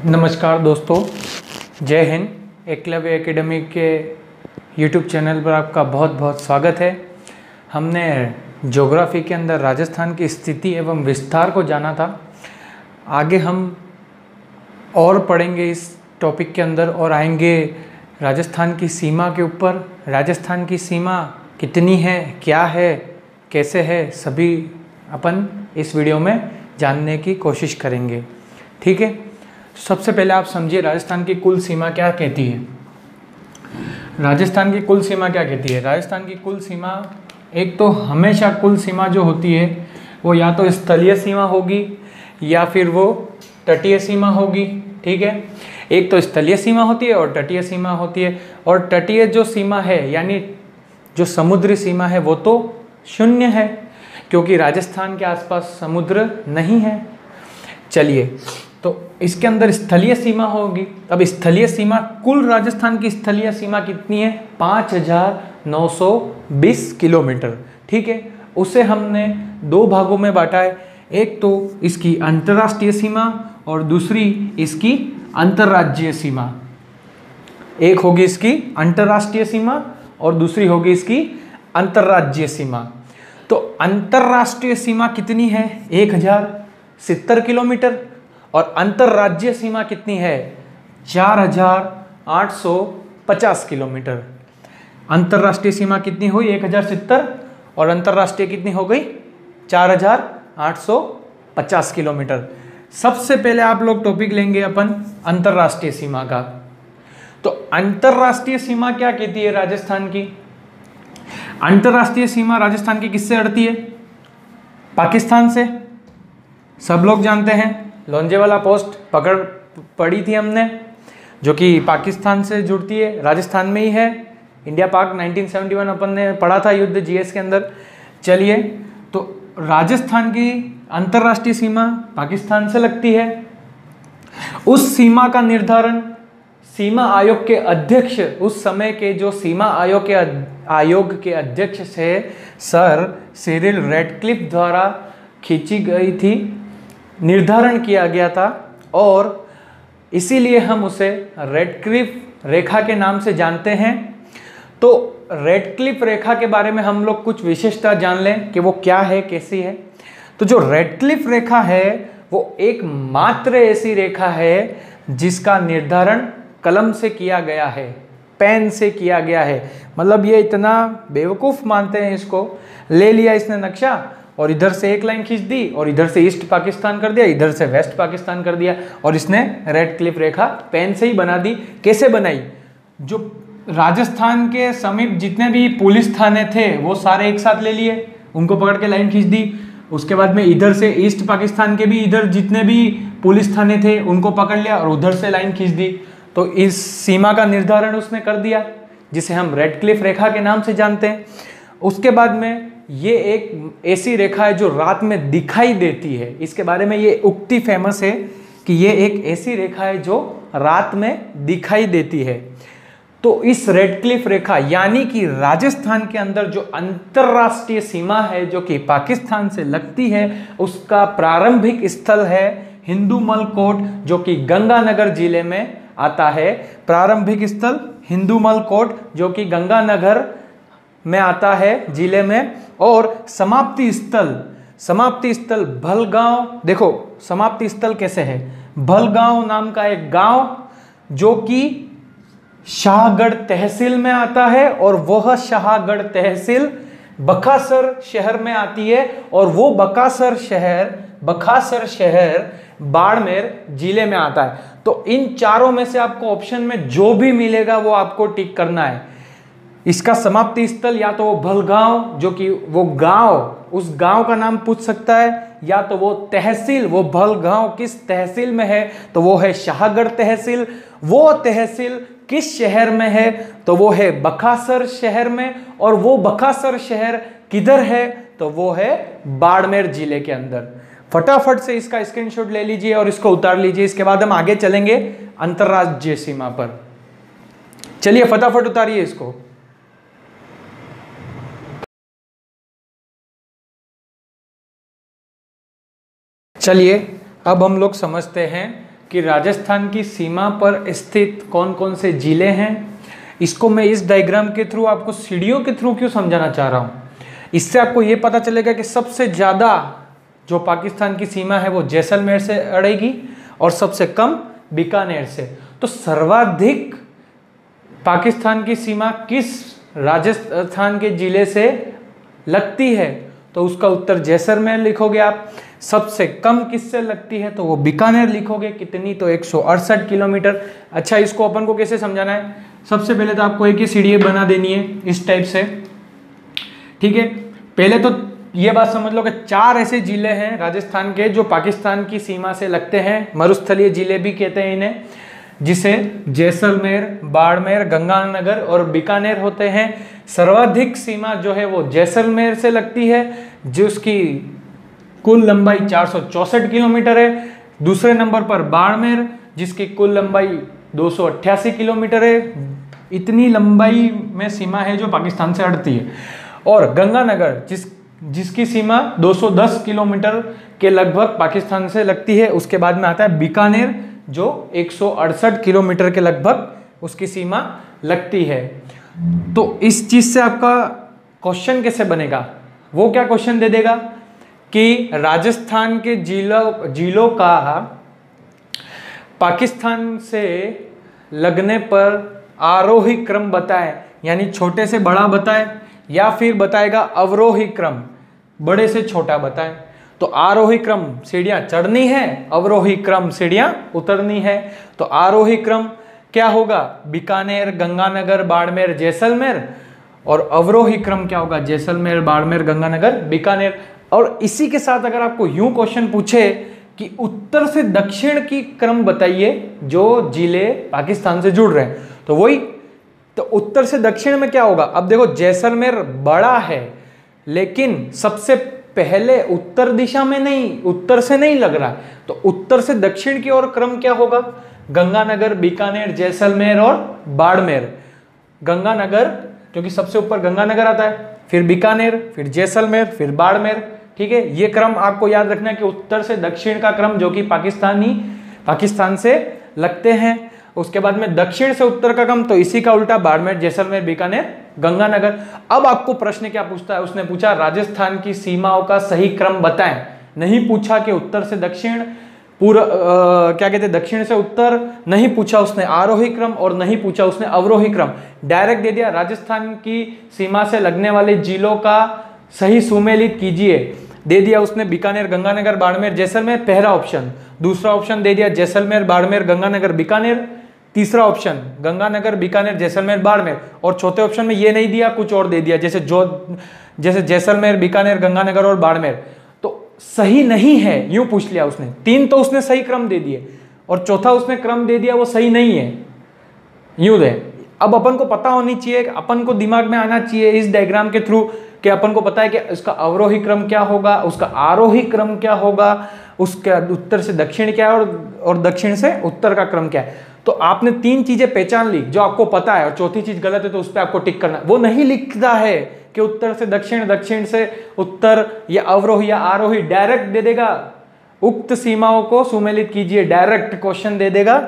नमस्कार दोस्तों, जय हिंद। एकलव्य एकेडमी के यूट्यूब चैनल पर आपका बहुत बहुत स्वागत है। हमने ज्योग्राफी के अंदर राजस्थान की स्थिति एवं विस्तार को जाना था। आगे हम और पढ़ेंगे इस टॉपिक के अंदर और आएंगे राजस्थान की सीमा के ऊपर। राजस्थान की सीमा कितनी है, क्या है, कैसे है, सभी अपन इस वीडियो में जानने की कोशिश करेंगे। ठीक है, सबसे पहले आप समझिए राजस्थान की कुल सीमा क्या कहती है। राजस्थान की कुल सीमा क्या कहती है? राजस्थान की कुल सीमा, एक तो हमेशा कुल सीमा जो होती है वो या तो स्थलीय सीमा होगी या फिर वो तटीय सीमा होगी। ठीक है, एक तो स्थलीय सीमा होती है और तटीय सीमा होती है। और तटीय जो सीमा है यानी जो समुद्री सीमा है वो तो शून्य है, क्योंकि राजस्थान के आसपास समुद्र नहीं है। चलिए, तो इसके अंदर स्थलीय सीमा होगी। अब स्थलीय सीमा, कुल राजस्थान की स्थलीय सीमा कितनी है? 5,920 किलोमीटर। ठीक है, उसे हमने दो भागों में बांटा है। एक तो इसकी अंतर्राष्ट्रीय सीमा और दूसरी इसकी अंतर्राज्यीय सीमा। एक होगी इसकी अंतर्राष्ट्रीय सीमा और दूसरी होगी इसकी अंतर्राज्यीय सीमा। तो अंतर्राष्ट्रीय सीमा कितनी है? 1,070 किलोमीटर। और अंतर्राज्यीय सीमा कितनी है? 4,850 किलोमीटर। अंतर्राष्ट्रीय सीमा कितनी हुई? 1,070 और अंतर्राष्ट्रीय कितनी हो गई? 4,850 किलोमीटर। सबसे पहले आप लोग टॉपिक लेंगे अपन अंतर्राष्ट्रीय सीमा का। तो अंतर्राष्ट्रीय सीमा क्या कहती है राजस्थान की? अंतर्राष्ट्रीय सीमा राजस्थान की किससे अड़ती है? पाकिस्तान से। सब लोग जानते हैं, लोंजेवाला पोस्ट पड़ी थी हमने, जो कि पाकिस्तान से जुड़ती है, राजस्थान में ही है। इंडिया पाक 1971 अपन ने पढ़ा था युद्ध जीएस के अंदर। चलिए, तो राजस्थान की अंतर्राष्ट्रीय सीमा पाकिस्तान से लगती है। उस सीमा का निर्धारण सीमा आयोग के अध्यक्ष, उस समय के जो सीमा आयोग के अध्यक्ष थे सर सिरिल रैडक्लिफ द्वारा खींची गई थी, निर्धारण किया गया था। और इसीलिए हम उसे रैडक्लिफ रेखा के नाम से जानते हैं। तो रैडक्लिफ रेखा के बारे में हम लोग कुछ विशेषता जान लें कि वो क्या है, कैसी है। तो जो रैडक्लिफ रेखा है वो एकमात्र ऐसी रेखा है जिसका निर्धारण कलम से किया गया है, पेन से किया गया है। मतलब ये इतना बेवकूफ़ मानते हैं इसको, ले लिया इसने नक्शा और इधर से एक लाइन खींच दी और इधर से ईस्ट पाकिस्तान कर दिया, इधर से वेस्ट पाकिस्तान कर दिया और इसने रैडक्लिफ रेखा पेन से ही बना दी। कैसे बनाई? जो राजस्थान के समीप जितने भी पुलिस थाने थे वो सारे एक साथ ले लिए, उनको पकड़ के लाइन खींच दी। उसके बाद में इधर से ईस्ट पाकिस्तान के भी इधर जितने भी पुलिस थाने थे उनको पकड़ लिया और उधर से लाइन खींच दी। तो इस सीमा का निर्धारण उसने कर दिया, जिसे हम रैडक्लिफ रेखा के नाम से जानते हैं। उसके बाद में ये एक ऐसी रेखा है जो रात में दिखाई देती है। इसके बारे में ये उक्ति फेमस है कि ये एक ऐसी रेखा है जो रात में दिखाई देती है। तो इस रैडक्लिफ रेखा यानी कि राजस्थान के अंदर जो अंतर्राष्ट्रीय सीमा है जो कि पाकिस्तान से लगती है, उसका प्रारंभिक स्थल है हिंदूमल कोट, जो कि गंगानगर जिले में आता है। प्रारंभिक स्थल हिंदूमल कोट जो कि गंगानगर में आता है जिले में। और समाप्ति स्थल भलगांव। देखो समाप्ति स्थल कैसे है? भलगांव नाम का एक गांव जो कि शाहगढ़ तहसील में आता है और वह शाहगढ़ तहसील बकासर शहर में आती है और वो बकासर शहर बाड़मेर जिले में आता है। तो इन चारों में से आपको ऑप्शन में जो भी मिलेगा वो आपको टिक करना है। इसका समाप्ति स्थल या तो वो भलगांव, जो कि वो गांव, उस गांव का नाम पूछ सकता है, या तो वो तहसील, वो भलगांव किस तहसील में है तो वो है शाहगढ़ तहसील। वो तहसील किस शहर में है तो वो है बकासर शहर में। और वो बकासर शहर किधर है तो वो है बाड़मेर जिले के अंदर। फटाफट से इसका स्क्रीनशॉट ले लीजिए और इसको उतार लीजिए। इसके बाद हम आगे चलेंगे अंतर्राज्यीय सीमा पर। चलिए फटाफट उतारिए इसको। चलिए अब हम लोग समझते हैं कि राजस्थान की सीमा पर स्थित कौन कौन से जिले हैं। इसको मैं इस डायग्राम के थ्रू आपको सीढ़ियों के थ्रू क्यों समझाना चाह रहा हूँ, इससे आपको ये पता चलेगा कि सबसे ज़्यादा जो पाकिस्तान की सीमा है वो जैसलमेर से अड़ेगी और सबसे कम बीकानेर से। तो सर्वाधिक पाकिस्तान की सीमा किस राजस्थान के जिले से लगती है, तो उसका उत्तर जैसलमेर लिखोगे आप। सबसे कम किससे लगती है, तो वो बीकानेर लिखोगे। कितनी, तो 168 किलोमीटर। अच्छा, इसको अपन को कैसे समझाना है, सबसे पहले तो आपको एक ही सीढ़ी बना देनी है इस टाइप से, ठीक है। पहले तो ये बात समझ लो कि 4 ऐसे जिले हैं राजस्थान के जो पाकिस्तान की सीमा से लगते हैं, मरुस्थलीय जिले भी कहते हैं इन्हें, जिसे जैसलमेर, बाड़मेर, गंगानगर और बीकानेर होते हैं। सर्वाधिक सीमा जो है वो जैसलमेर से लगती है, जिसकी कुल लंबाई 464 किलोमीटर है। दूसरे नंबर पर बाड़मेर, जिसकी कुल लंबाई 288 किलोमीटर है। इतनी लंबाई में सीमा है जो पाकिस्तान से अड़ती है। और गंगानगर जिसकी सीमा 210 किलोमीटर के लगभग पाकिस्तान से लगती है। उसके बाद में आता है बीकानेर जो 168 किलोमीटर के लगभग उसकी सीमा लगती है। तो इस चीज से आपका क्वेश्चन कैसे बनेगा, वो क्या क्वेश्चन दे देगा कि राजस्थान के जिलों का पाकिस्तान से लगने पर आरोही क्रम बताएं, यानी छोटे से बड़ा बताएं, या फिर बताएगा अवरोही क्रम, बड़े से छोटा बताएं। तो आरोही क्रम सीढ़ियां चढ़नी है, अवरोही क्रम सीढ़ियां उतरनी है। तो आरोही क्रम क्या होगा, बीकानेर, गंगानगर, बाड़मेर, जैसलमेर। और अवरोही क्रम क्या होगा, जैसलमेर, बाड़मेर, गंगानगर, बीकानेर। और इसी के साथ अगर आपको यूं क्वेश्चन पूछे कि उत्तर से दक्षिण की क्रम बताइए जो जिले पाकिस्तान से जुड़ रहे हैं, तो वही, तो उत्तर से दक्षिण में क्या होगा। अब देखो जैसलमेर बड़ा है, लेकिन सबसे पहले उत्तर दिशा में नहीं, उत्तर से नहीं लग रहा है, तो उत्तर से दक्षिण की ओर क्रम क्या होगा, गंगानगर, बीकानेर, जैसलमेर और बाड़मेर। गंगानगर, क्योंकि सबसे ऊपर गंगानगर आता है, फिर बीकानेर, फिर जैसलमेर, फिर बाड़मेर, ठीक है। ये क्रम आपको याद रखना है कि उत्तर से दक्षिण का क्रम जो कि पाकिस्तान से लगते हैं। उसके बाद में दक्षिण से उत्तर का क्रम, तो इसी का उल्टा बाड़मेर, जैसलमेर, बीकानेर, गंगानगर। अब आपको प्रश्न क्या पूछता है, उसने पूछा राजस्थान की सीमाओं का सही क्रम बताएं। नहीं पूछा कि उत्तर से दक्षिण, क्या कहते हैं, दक्षिण से उत्तर, नहीं पूछा उसने आरोही क्रम, और नहीं पूछा उसने अवरोही क्रम। डायरेक्ट दे दिया राजस्थान की सीमा से लगने वाले जिलों का सही सुमेलित कीजिए। दे दिया उसने बीकानेर, गंगानगर, बाड़मेर, जैसलमेर, पहला ऑप्शन। दूसरा ऑप्शन दे दिया जैसलमेर, बाड़मेर, गंगानगर, बीकानेर। तीसरा ऑप्शन गंगानगर, बीकानेर, जैसलमेर, बाड़मेर। और चौथे ऑप्शन में ये नहीं दिया, कुछ और दे दिया, जैसे जैसलमेर, बीकानेर, गंगानगर और बाड़मेर। तो सही नहीं है, यूं पूछ लिया उसने। 3 तो उसने सही क्रम दे दिए और चौथा उसने क्रम दे दिया वो सही नहीं है, यूं दे। अब अपन को पता होनी चाहिए, अपन को दिमाग में आना चाहिए इस डायग्राम के थ्रू कि अपन को पता है कि उसका अवरोही क्रम क्या होगा, उसका आरोही क्रम क्या होगा, उसका उत्तर से दक्षिण क्या है और दक्षिण से उत्तर का क्रम क्या है। तो आपने 3 चीजें पहचान ली जो आपको पता है, और चौथी चीज गलत है तो उस पर आपको टिक करना। वो नहीं लिखता है कि उत्तर से दक्षिण, दक्षिण से उत्तर, या अवरोही या आरोही। डायरेक्ट दे देगा उक्त सीमाओं को सुमेलित कीजिए, डायरेक्ट क्वेश्चन दे देगा।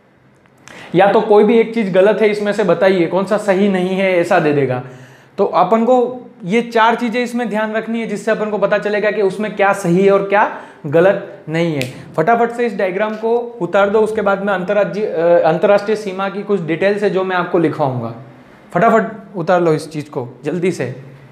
या तो कोई भी एक चीज गलत है इसमें से बताइए, कौन सा सही नहीं है, ऐसा दे देगा। तो अपन को ये 4 चीजें इसमें ध्यान रखनी है, जिससे अपन को पता चलेगा कि उसमें क्या सही है और क्या गलत नहीं है। फटाफट से इस डायग्राम को उतार दो, उसके बाद में अंतर्राष्ट्रीय सीमा की कुछ डिटेल्स है जो मैं आपको लिखवाऊंगा। फटाफट उतार लो इस चीज को जल्दी से।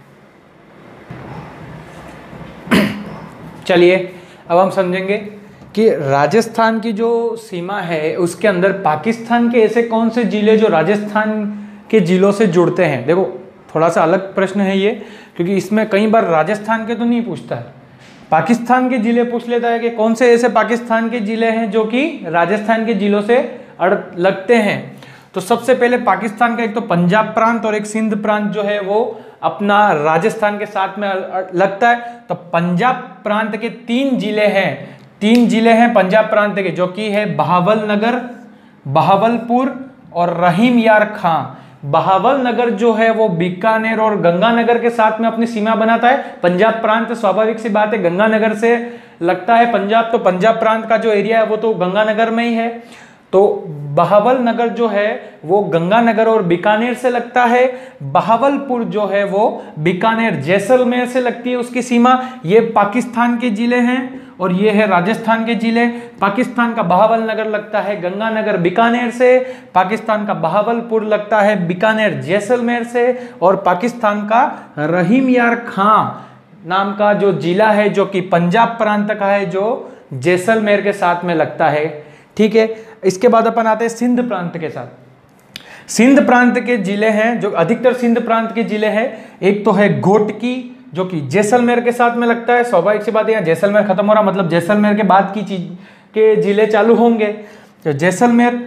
चलिए अब हम समझेंगे कि राजस्थान की जो सीमा है उसके अंदर पाकिस्तान के ऐसे कौन से जिले जो राजस्थान के जिलों से जुड़ते हैं। देखो थोड़ा सा अलग प्रश्न है ये, क्योंकि इसमें कई बार राजस्थान के तो नहीं पूछता है, पाकिस्तान के जिले पूछ लेता है कि कौन से ऐसे पाकिस्तान के जिले हैं जो कि राजस्थान के जिलों से लगते हैं। तो सबसे पहले पाकिस्तान का एक तो पंजाब प्रांत और एक सिंध प्रांत जो है वो अपना राजस्थान के साथ में लगता है। तो पंजाब प्रांत के 3 जिले हैं, 3 जिले हैं पंजाब प्रांत के, जो कि है बहावलनगर, बहावलपुर और रहीम यार खां। बहावलनगर जो है वो बीकानेर और गंगानगर के साथ में अपनी सीमा बनाता है। पंजाब प्रांत, स्वाभाविक सी बात है, गंगानगर से लगता है पंजाब, तो पंजाब प्रांत का जो एरिया है वो तो गंगानगर में ही है। तो बहावलनगर जो है वो गंगानगर और बीकानेर से लगता है। बहावलपुर जो है वो बीकानेर जैसलमेर से लगती है उसकी सीमा। ये पाकिस्तान के जिले हैं और ये है राजस्थान के जिले। पाकिस्तान का बहावलनगर लगता है गंगानगर बीकानेर से, पाकिस्तान का बहावलपुर लगता है बीकानेर जैसलमेर से, और पाकिस्तान का रहीम यार खां नाम का जो जिला है जो कि पंजाब प्रांत का है, जो जैसलमेर के साथ में लगता है। ठीक है, इसके बाद अपन आते हैं सिंध प्रांत के साथ। सिंध प्रांत के जिले हैं जो अधिकतर सिंध प्रांत के जिले हैं, एक तो है घोटकी जो कि जैसलमेर के साथ में लगता है। स्वाभाविक सी बात है, यहाँ जैसलमेर खत्म हो रहा, मतलब जैसलमेर के बाद की चीज के जिले चालू होंगे। तो जैसलमेर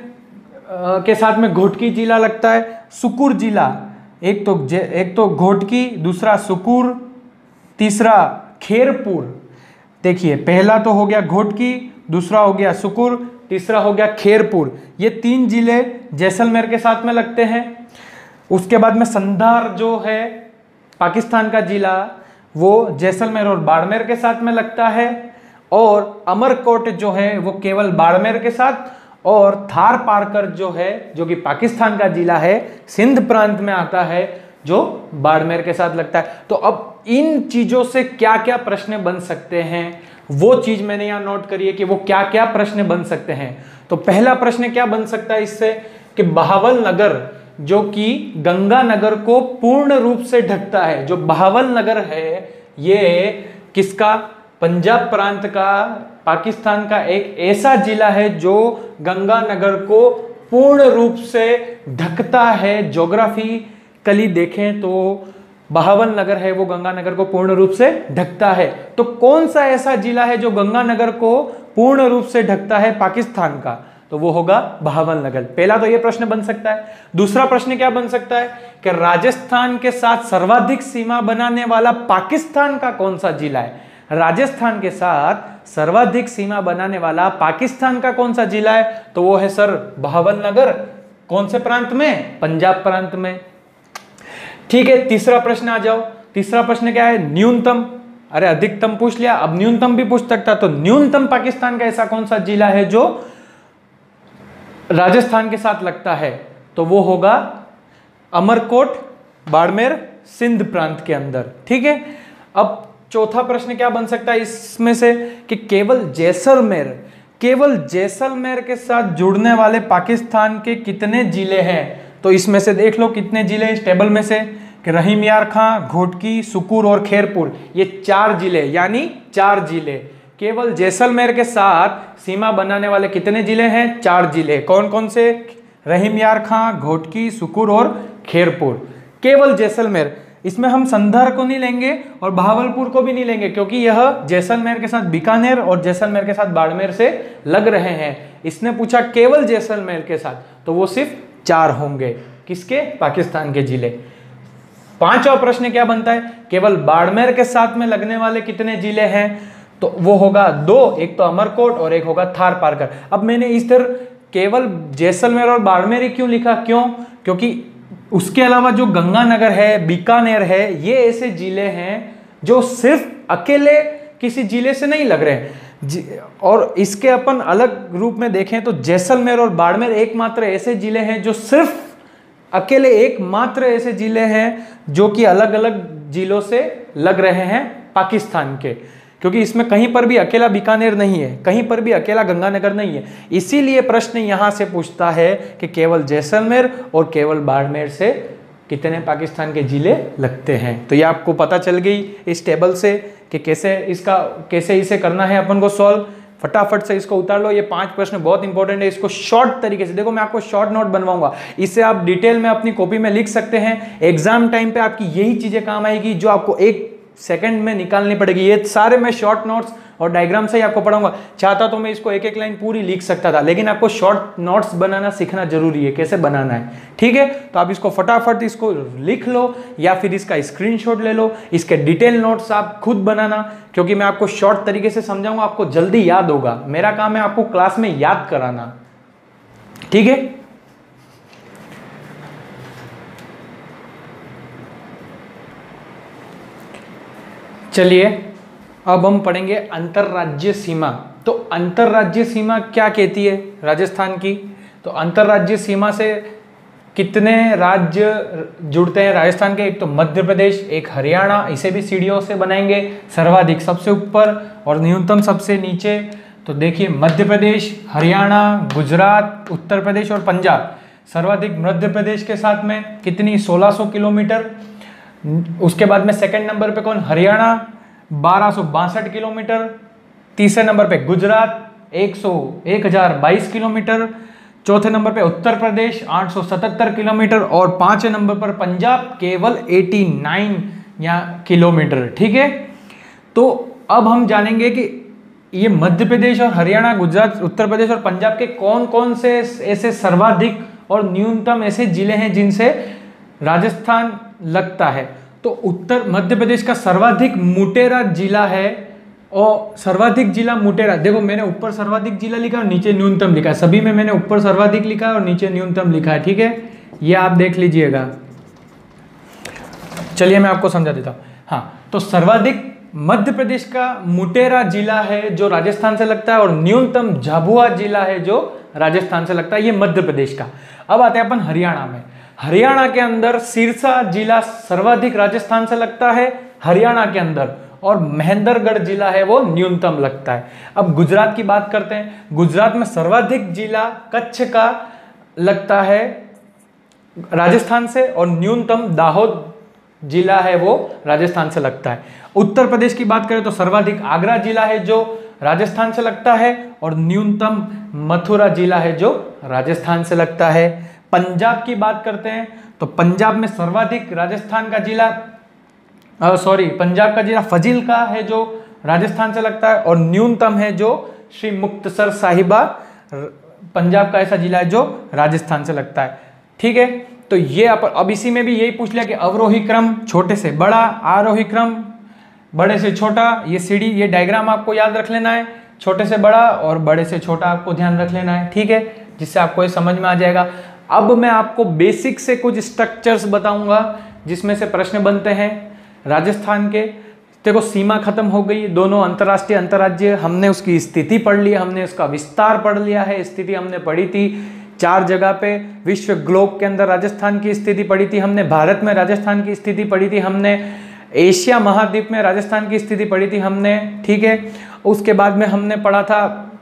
के साथ में घोटकी जिला लगता है। सुकुर जिला, एक तो घोटकी, दूसरा सुकुर, तीसरा खेरपुर। देखिए, पहला तो हो गया घोटकी, दूसरा हो गया सुकुर, तीसरा हो गया खेरपुर। ये 3 जिले जैसलमेर के साथ में लगते हैं। उसके बाद में संधार जो है पाकिस्तान का जिला, वो जैसलमेर और बाड़मेर के साथ में लगता है। और अमरकोट जो है वो केवल बाड़मेर के साथ, और थार पारकर जो है जो कि पाकिस्तान का जिला है, सिंध प्रांत में आता है, जो बाड़मेर के साथ लगता है। तो अब इन चीजों से क्या क्या प्रश्न बन सकते हैं वो चीज मैंने यहां नोट करी है कि वो क्या क्या प्रश्न बन सकते हैं। तो पहला प्रश्न क्या बन सकता है इससे कि बहावलनगर जो कि गंगानगर को पूर्ण रूप से ढकता है, जो बहावलनगर है ये किसका, पंजाब प्रांत का, पाकिस्तान का एक ऐसा जिला है जो गंगानगर को पूर्ण रूप से ढकता है। ज्योग्राफिकली देखें तो बहावलनगर है वो गंगानगर को पूर्ण रूप से ढकता है। तो कौन सा ऐसा जिला है जो गंगानगर को पूर्ण रूप से ढकता है पाकिस्तान का, तो वो होगा बहावलनगर। पहला तो ये प्रश्न बन सकता है। दूसरा प्रश्न क्या बन सकता है कि राजस्थान के साथ सर्वाधिक सीमा बनाने वाला पाकिस्तान का कौन सा जिला है। राजस्थान के साथ सर्वाधिक सीमा बनाने वाला पाकिस्तान का कौन सा जिला है, तो वो है सर बहावलनगर। कौन से प्रांत में, पंजाब प्रांत में। ठीक है, तीसरा प्रश्न आ जाओ। तीसरा प्रश्न क्या है, न्यूनतम। अरे अधिकतम पूछ लिया, अब न्यूनतम भी पूछ सकता। तो न्यूनतम पाकिस्तान का ऐसा कौन सा जिला है जो राजस्थान के साथ लगता है, तो वो होगा अमरकोट, बाड़मेर, सिंध प्रांत के अंदर। ठीक है, अब चौथा प्रश्न क्या बन सकता है इसमें से कि केवल जैसलमेर के साथ जुड़ने वाले पाकिस्तान के कितने जिले हैं। तो इसमें से देख लो कितने जिले इस टेबल में से कि रहीम यार खां, घोटकी, सुकुर और खेरपुर, ये 4 जिले, यानी 4 जिले। केवल जैसलमेर के साथ सीमा बनाने वाले कितने जिले हैं, 4 जिले। कौन कौन से, रहीम यार खां, घोटकी, सुकुर और खेरपुर। केवल जैसलमेर, इसमें हम संधार को नहीं लेंगे और बहावलपुर को भी नहीं लेंगे क्योंकि यह जैसलमेर के साथ बीकानेर और जैसलमेर के साथ बाड़मेर से लग रहे हैं। इसने पूछा केवल जैसलमेर के साथ, तो वो सिर्फ 4 होंगे। किसके, पाकिस्तान के जिले। पांचवा प्रश्न क्या बनता है, केवल बाड़मेर के साथ में लगने वाले कितने जिले हैं, तो वो होगा 2, एक तो अमरकोट और एक होगा थार पारकर। अब मैंने इस तरह केवल जैसलमेर और बाड़मेर ही क्यों लिखा, क्यों, क्योंकि उसके अलावा जो गंगानगर है, बीकानेर है, ये ऐसे जिले हैं जो सिर्फ अकेले किसी जिले से नहीं लग रहे हैं। और इसके अपन अलग रूप में देखें तो जैसलमेर और बाड़मेर एकमात्र ऐसे जिले हैं जो सिर्फ अकेले एकमात्र ऐसे जिले हैं जो कि अलग अलग जिलों से लग रहे हैं पाकिस्तान के, क्योंकि इसमें कहीं पर भी अकेला बीकानेर नहीं है, कहीं पर भी अकेला गंगानगर नहीं है। इसीलिए प्रश्न यहां से पूछता है कि केवल जैसलमेर और केवल बाड़मेर से कितने पाकिस्तान के जिले लगते हैं। तो ये आपको पता चल गई इस टेबल से कि कैसे इसे करना है अपन को सॉल्व। फटाफट से इसको उतार लो। ये 5 प्रश्न बहुत इंपॉर्टेंट है, इसको शॉर्ट तरीके से देखो। मैं आपको शॉर्ट नोट बनवाऊंगा, इससे आप डिटेल में अपनी कॉपी में लिख सकते हैं। एग्जाम टाइम पे आपकी यही चीजें काम आएगी जो आपको 1 सेकंड में निकालनी पड़ेगी। ये सारे मैं शॉर्ट नोट्स और डायग्राम से ही आपको पढ़ाऊंगा। चाहता तो मैं इसको 1-1 लाइन पूरी लिख सकता था, लेकिन आपको शॉर्ट नोट्स बनाना सीखना जरूरी है, कैसे बनाना है। ठीक है, तो आप इसको फटाफट इसको लिख लो या फिर इसका स्क्रीनशॉट ले लो। इसके डिटेल नोट्स आप खुद बनाना, क्योंकि मैं आपको शॉर्ट तरीके से समझाऊंगा, आपको जल्दी याद होगा। मेरा काम है आपको क्लास में याद कराना। ठीक है, चलिए अब हम पढ़ेंगे अंतर्राज्यीय सीमा। तो अंतर्राज्यीय सीमा क्या कहती है राजस्थान की? तो अंतर्राज्यीय सीमा से कितने राज्य जुड़ते हैं राजस्थान के? एक तो मध्य प्रदेश, एक हरियाणा, इसे भी सीढ़ियों से बनाएंगे, सर्वाधिक सबसे ऊपर और न्यूनतम सबसे नीचे। तो देखिए मध्य प्रदेश, हरियाणा, गुजरात, उत्तर प्रदेश और पंजाब। सर्वाधिक मध्य प्रदेश के साथ में कितनी? 1600 किलोमीटर। उसके बाद में सेकंड नंबर पे कौन? हरियाणा 1262 किलोमीटर। तीसरे नंबर पे गुजरात 1022 किलोमीटर। चौथे नंबर पे उत्तर प्रदेश 877 किलोमीटर और पांचवें नंबर पर पंजाब केवल 89 किलोमीटर। ठीक है, तो अब हम जानेंगे कि ये मध्य प्रदेश और हरियाणा, गुजरात, उत्तर प्रदेश और पंजाब के कौन कौन से ऐसे सर्वाधिक और न्यूनतम ऐसे जिले हैं जिनसे राजस्थान लगता है। तो उत्तर मध्य प्रदेश का सर्वाधिक मुटेरा जिला है और सर्वाधिक जिला मुटेरा। देखो मैंने ऊपर सर्वाधिक जिला लिखा और नीचे न्यूनतम लिखा है, सभी में मैंने ऊपर सर्वाधिक लिखा है और नीचे न्यूनतम लिखा है। ठीक है, ये आप देख लीजिएगा। चलिए मैं आपको समझा देता हूं। हाँ, तो सर्वाधिक मध्य प्रदेश का मुटेरा जिला है जो राजस्थान से लगता है और न्यूनतम झाबुआ जिला है जो राजस्थान से लगता है, ये मध्य प्रदेश का। अब आते हैं अपन हरियाणा में। हरियाणा के अंदर सिरसा जिला सर्वाधिक राजस्थान से लगता है हरियाणा के अंदर, और महेंद्रगढ़ जिला है वो न्यूनतम लगता है। अब गुजरात की बात करते हैं। गुजरात में सर्वाधिक जिला कच्छ का लगता है राजस्थान से और न्यूनतम दाहोद जिला है वो राजस्थान से लगता है। उत्तर प्रदेश की बात करें तो सर्वाधिक आगरा जिला है जो राजस्थान से लगता है और न्यूनतम मथुरा जिला है जो राजस्थान से लगता है। पंजाब की बात करते हैं तो पंजाब में सर्वाधिक राजस्थान का जिला पंजाब का जिला फजील का है जो राजस्थान से लगता है और न्यूनतम है जो श्री मुक्तसर साहिबा पंजाब का ऐसा जिला है जो राजस्थान से लगता है। ठीक है, तो ये अब इसी में भी यही पूछ लिया कि अवरोही क्रम छोटे से बड़ा, आरोही क्रम बड़े से छोटा। ये सीढ़ी, ये डायग्राम आपको याद रख लेना है, छोटे से बड़ा और बड़े से छोटा आपको ध्यान रख लेना है। ठीक है, जिससे आपको ये समझ में आ जाएगा। अब मैं आपको बेसिक से कुछ स्ट्रक्चर्स बताऊंगा जिसमें से प्रश्न बनते हैं राजस्थान के। देखो सीमा खत्म हो गई, दोनों अंतर्राष्ट्रीय अंतर्राज्य, हमने उसकी स्थिति पढ़ ली, हमने उसका विस्तार पढ़ लिया है। स्थिति हमने पढ़ी थी 4 जगह पे, विश्व ग्लोब के अंदर राजस्थान की स्थिति पढ़ी थी हमने, भारत में राजस्थान की स्थिति पढ़ी थी हमने, एशिया महाद्वीप में राजस्थान की स्थिति पढ़ी थी हमने। ठीक है, उसके बाद में हमने पढ़ा था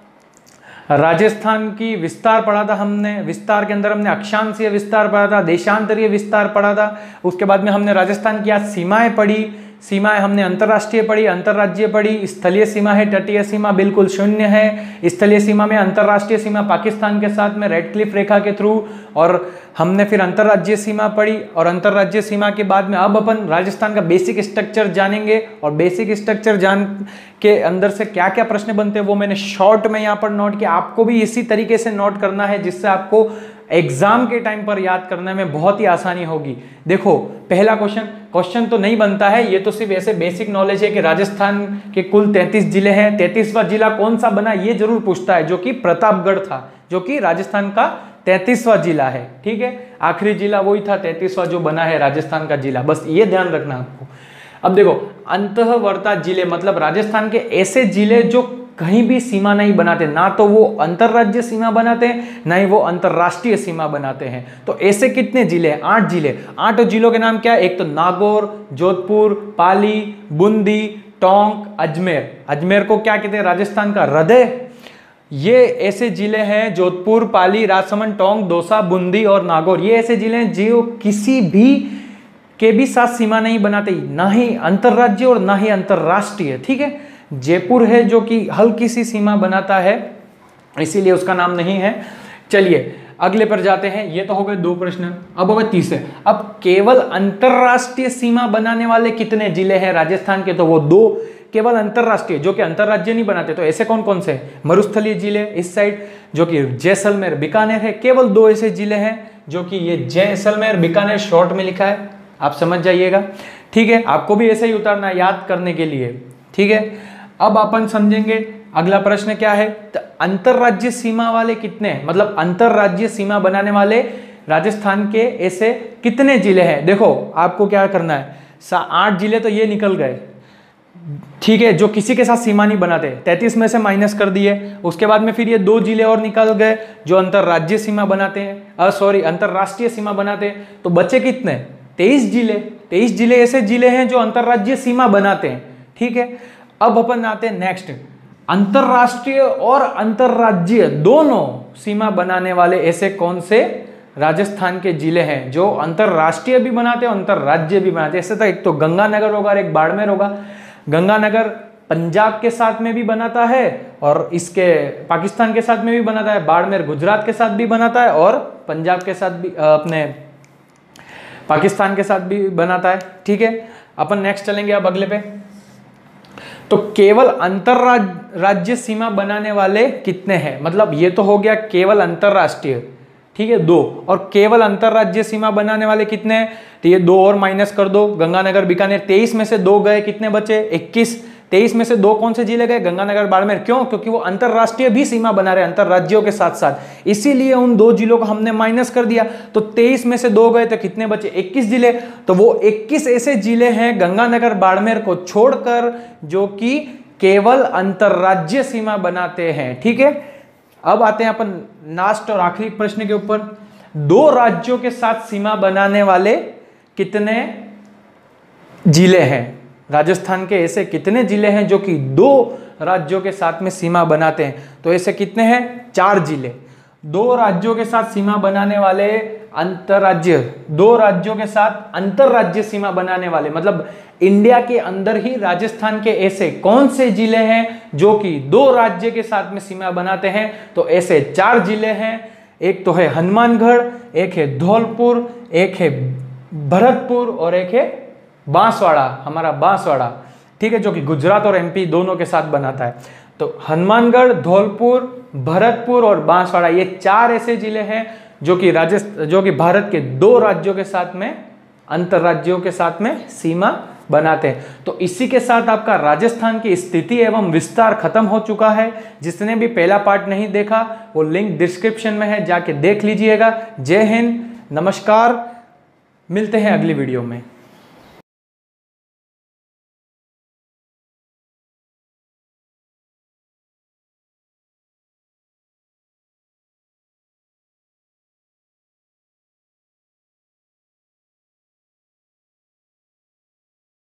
राजस्थान की विस्तार पढ़ा था हमने, विस्तार के अंदर हमने अक्षांशीय विस्तार पढ़ा था, देशांतरीय विस्तार पढ़ा था। उसके बाद में हमने राजस्थान की आज सीमाएं पढ़ी, सीमाएं हमने अंतर्राष्ट्रीय पढ़ी, अंतर्राज्यीय पढ़ी। स्थलीय सीमा है, तटीय सीमा बिल्कुल शून्य है। स्थलीय सीमा में अंतर्राष्ट्रीय सीमा पाकिस्तान के साथ में रेड क्लिफ रेखा के थ्रू, और हमने फिर अंतर्राज्यीय सीमा पढ़ी। और अंतर्राज्यीय सीमा के बाद में अब अपन राजस्थान का बेसिक स्ट्रक्चर जानेंगे, और बेसिक स्ट्रक्चर जान के अंदर से क्या क्या प्रश्न बनते हैं वो मैंने शॉर्ट में यहाँ पर नोट किया। आपको भी इसी तरीके से नोट करना है जिससे आपको एग्जाम के टाइम पर याद करने में बहुत ही आसानी होगी। देखो पहला क्वेश्चन तो नहीं बनता है, ये तो सिर्फ ऐसे बेसिक नॉलेज है कि राजस्थान के कुल 33 जिले हैं, 33वां जिला कौन सा बना ये जरूर पूछता है, जो कि प्रतापगढ़ था, जो कि राजस्थान का 33वां जिला है। ठीक है, आखिरी जिला वही था 33वां जो बना है राजस्थान का जिला, बस ये ध्यान रखना आपको। अब देखो अंतःवर्ता जिले मतलब राजस्थान के ऐसे जिले जो कहीं भी सीमा नहीं बनाते, ना तो वो अंतर्राज्यीय सीमा बनाते हैं ना ही वो अंतर्राष्ट्रीय सीमा बनाते हैं। तो ऐसे कितने जिले हैं? 8 जिले। 8 जिलों के नाम क्या है? एक तो नागौर, जोधपुर, पाली, बूंदी, टोंक, अजमेर। अजमेर को क्या कहते हैं? राजस्थान का हृदय। ये ऐसे जिले हैं, जोधपुर, पाली, राजसमंद, टोंक, दौसा, बूंदी और नागौर, ये ऐसे जिले हैं जो किसी भी के भी साथ सीमा नहीं बनाते, ना ही अंतर्राज्यीय और ना ही अंतर्राष्ट्रीय। ठीक है, जयपुर है जो कि हल्की सी सीमा बनाता है, इसीलिए उसका नाम नहीं है। चलिए अगले पर जाते हैं। ये तो हो गए 2 प्रश्न, अब हो गए तीसरे। अब केवल अंतर्राष्ट्रीय सीमा बनाने वाले कितने जिले हैं राजस्थान के? तो वो 2 केवल अंतर्राष्ट्रीय, जो कि अंतर्राज्य नहीं बनाते। तो ऐसे कौन कौन से? मरुस्थलीय जिले इस साइड जो कि जैसलमेर, बीकानेर है। केवल 2 ऐसे जिले हैं जो कि ये जैसलमेर, बीकानेर शॉर्ट में लिखा है, आप समझ जाइएगा। ठीक है, आपको भी ऐसे ही उतारना है याद करने के लिए। ठीक है, अब अपन समझेंगे अगला प्रश्न क्या है। तो अंतर्राज्यीय सीमा वाले कितने, मतलब अंतर्राज्यीय सीमा बनाने वाले राजस्थान के ऐसे कितने जिले हैं? देखो आपको क्या करना है, 8 जिले तो ये निकल गए, ठीक है, जो किसी के साथ सीमा नहीं बनाते, 33 में से माइनस कर दिए। उसके बाद में फिर ये 2 जिले और निकल गए जो अंतरराज्यीय सीमा बनाते हैं, अंतरराष्ट्रीय सीमा बनाते हैं। तो बचे कितने? 23 जिले। 23 जिले ऐसे जिले हैं जो अंतरराज्यीय सीमा बनाते हैं। ठीक है, अब अपन आते हैं नेक्स्ट, अंतरराष्ट्रीय और अंतरराज्यीय दोनों सीमा बनाने वाले ऐसे कौन से राजस्थान के जिले हैं जो अंतरराष्ट्रीय भी बनाते हैं, अंतरराज्यीय भी बनाते हैं। ऐसे तो एक तो गंगानगर होगा और एक बाड़मेर होगा। गंगानगर पंजाब के साथ में भी बनाता है और इसके पाकिस्तान के साथ में भी बनाता है। बाड़मेर गुजरात के साथ भी बनाता है और पंजाब के साथ भी अपने पाकिस्तान के साथ भी बनाता है। ठीक है, अपन नेक्स्ट चलेंगे अब अगले पे। तो केवल अंतरराज्य सीमा बनाने वाले कितने हैं? मतलब ये तो हो गया केवल अंतरराष्ट्रीय, ठीक है, 2। और केवल अंतरराज्य सीमा बनाने वाले कितने हैं? तो ये 2 और माइनस कर दो, गंगानगर बीकानेर। 23 में से 2 गए, कितने बचे? 21। 23 में से 2 कौन से जिले गए? गंगानगर बाड़मेर। क्यों? क्योंकि वो अंतरराष्ट्रीय भी सीमा बना रहे हैं अंतरराज्यों के साथ साथ, इसीलिए उन 2 जिलों को हमने माइनस कर दिया। तो 23 में से 2 गए तो कितने बचे? 21 जिले। तो वो 21 ऐसे जिले हैं गंगानगर बाड़मेर को छोड़कर जो कि केवल अंतरराज्यीय सीमा बनाते हैं। ठीक है, अब आते हैं अपन लास्ट और आखिरी प्रश्न के ऊपर। 2 राज्यों के साथ सीमा बनाने वाले कितने जिले हैं? राजस्थान के ऐसे कितने जिले हैं जो कि 2 राज्यों के साथ में सीमा बनाते हैं? तो ऐसे कितने हैं? 4 जिले। 2 राज्यों के साथ सीमा बनाने वाले अंतरराज्य, 2 राज्यों के साथ अंतरराज्य सीमा बनाने वाले, मतलब इंडिया के अंदर ही राजस्थान के ऐसे कौन से जिले हैं जो कि 2 राज्य के साथ में सीमा बनाते हैं? तो ऐसे 4 जिले हैं। एक तो है हनुमानगढ़, एक है धौलपुर, एक है भरतपुर और एक है बांसवाड़ा, हमारा बांसवाड़ा। ठीक है, जो कि गुजरात और एमपी दोनों के साथ बनाता है। तो हनुमानगढ़, धौलपुर, भरतपुर और बांसवाड़ा, ये 4 ऐसे जिले हैं जो कि भारत के 2 राज्यों के साथ में, अंतरराज्यों के साथ में सीमा बनाते हैं। तो इसी के साथ आपका राजस्थान की स्थिति एवं विस्तार खत्म हो चुका है। जिसने भी पहला पार्ट नहीं देखा वो लिंक डिस्क्रिप्शन में है, जाके देख लीजिएगा। जय हिंद, नमस्कार, मिलते हैं अगली वीडियो में।